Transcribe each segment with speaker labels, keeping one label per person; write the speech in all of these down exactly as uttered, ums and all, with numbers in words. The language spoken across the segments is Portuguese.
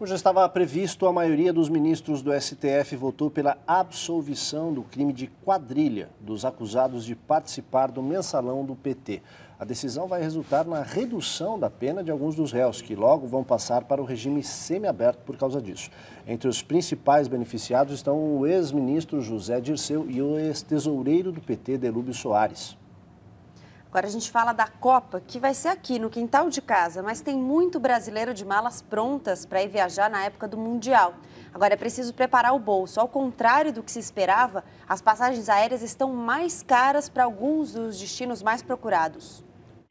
Speaker 1: Como já estava previsto, a maioria dos ministros do S T F votou pela absolvição do crime de quadrilha dos acusados de participar do mensalão do P T. A decisão vai resultar na redução da pena de alguns dos réus, que logo vão passar para o regime semiaberto por causa disso. Entre os principais beneficiados estão o ex-ministro José Dirceu e o ex-tesoureiro do P T, Delúbio Soares.
Speaker 2: Agora a gente fala da Copa, que vai ser aqui no quintal de casa, mas tem muito brasileiro de malas prontas para ir viajar na época do Mundial. Agora é preciso preparar o bolso. Ao contrário do que se esperava, as passagens aéreas estão mais caras para alguns dos destinos mais procurados.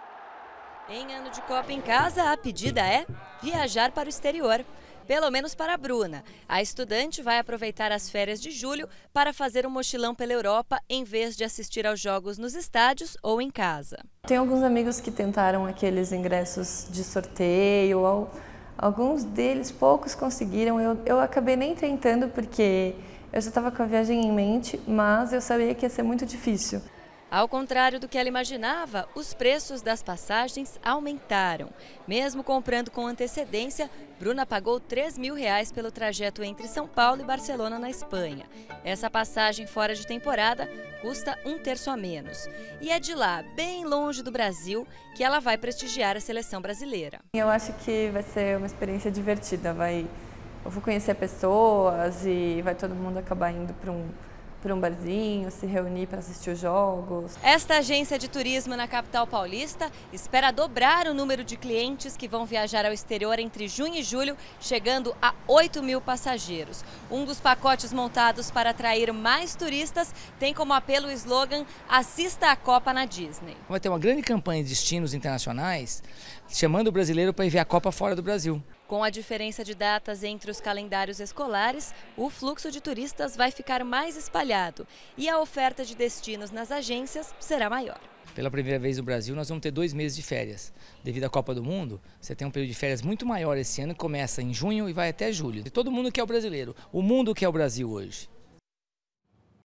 Speaker 3: Em ano de Copa em casa, a pedida é viajar para o exterior. Pelo menos para a Bruna. A estudante vai aproveitar as férias de julho para fazer um mochilão pela Europa em vez de assistir aos jogos nos estádios ou em casa.
Speaker 4: Tem alguns amigos que tentaram aqueles ingressos de sorteio, alguns deles, poucos conseguiram. Eu, eu acabei nem tentando porque eu já estava com a viagem em mente, mas eu sabia que ia ser muito difícil.
Speaker 3: Ao contrário do que ela imaginava, os preços das passagens aumentaram. Mesmo comprando com antecedência, Bruna pagou três mil reais pelo trajeto entre São Paulo e Barcelona, na Espanha. Essa passagem fora de temporada custa um terço a menos. E é de lá, bem longe do Brasil, que ela vai prestigiar a seleção brasileira.
Speaker 4: Eu acho que vai ser uma experiência divertida. Vai, eu vou conhecer pessoas e vai todo mundo acabar indo para um... para um barzinho, se reunir para assistir os jogos.
Speaker 3: Esta agência de turismo na capital paulista espera dobrar o número de clientes que vão viajar ao exterior entre junho e julho, chegando a oito mil passageiros. Um dos pacotes montados para atrair mais turistas tem como apelo o slogan "Assista a Copa na Disney".
Speaker 5: Vai ter uma grande campanha de destinos internacionais chamando o brasileiro para ir ver a Copa fora do Brasil.
Speaker 3: Com a diferença de datas entre os calendários escolares, o fluxo de turistas vai ficar mais espalhado e a oferta de destinos nas agências será maior.
Speaker 5: Pela primeira vez no Brasil, nós vamos ter dois meses de férias. Devido à Copa do Mundo, você tem um período de férias muito maior esse ano, que começa em junho e vai até julho. E todo mundo quer o brasileiro, o mundo quer o Brasil hoje.